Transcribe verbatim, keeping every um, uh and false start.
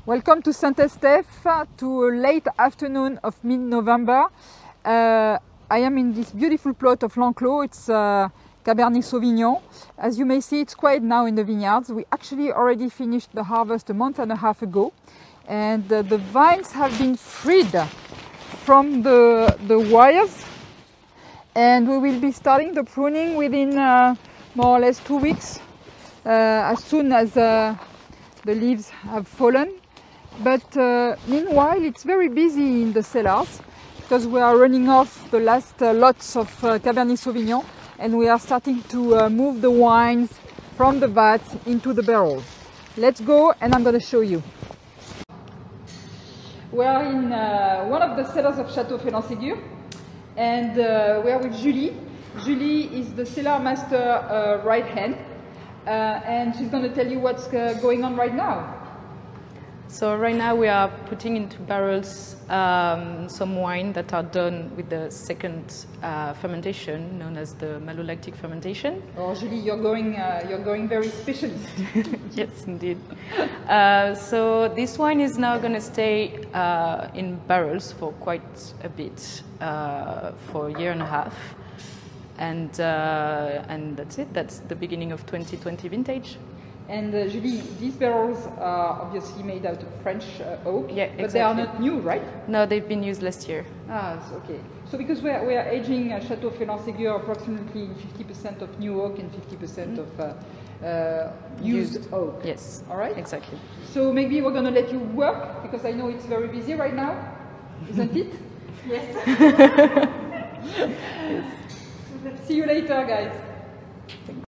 Welcome to Saint-Estèphe, to a late afternoon of mid-November. Uh, I am in this beautiful plot of L'Enclos. It's uh, Cabernet Sauvignon. As you may see, it's quiet now in the vineyards. We actually already finished the harvest a month and a half ago, and uh, the vines have been freed from the, the wires, and we will be starting the pruning within uh, more or less two weeks, uh, as soon as uh, the leaves have fallen. But uh, meanwhile, it's very busy in the cellars because we are running off the last uh, lots of uh, Cabernet Sauvignon, and we are starting to uh, move the wines from the vats into the barrels. Let's go, and I'm going to show you. We are in uh, one of the cellars of Château Fay-l'Enségur, and uh, we are with Julie. Julie is the cellar master uh, right hand, uh, and she's going to tell you what's uh, going on right now. So right now we are putting into barrels um, some wine that are done with the second uh, fermentation, known as the malolactic fermentation. Oh, Julie, you're going, uh, you're going very specialist. Yes, indeed. Uh, so this wine is now going to stay uh, in barrels for quite a bit, uh, for a year and a half, and uh, and that's it. That's the beginning of twenty twenty vintage. And uh, Julie, these barrels are obviously made out of French uh, oak, yeah, but exactly. they are not new, right? No, they've been used last year. Ah, okay. So because we are, we are aging uh, Château Fay-l'Enségur approximately fifty percent of new oak and fifty percent mm-hmm. of uh, uh, used, used oak. Yes. All right? Exactly. So maybe we're going to let you work, because I know it's very busy right now, isn't it? Yes. Yes. See you later, guys.